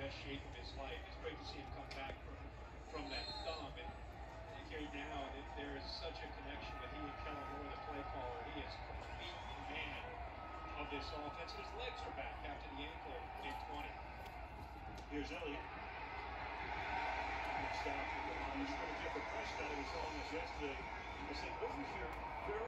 best shape of his life. It's great to see him come back from that thumb. And okay, now there is such a connection with he and Callie, the play caller. He is complete command of this offense. His legs are back after the ankle in 20. Here's Elliott. Good stop from the line. It's going to get the Prescott. He was on this yesterday. I said, what was your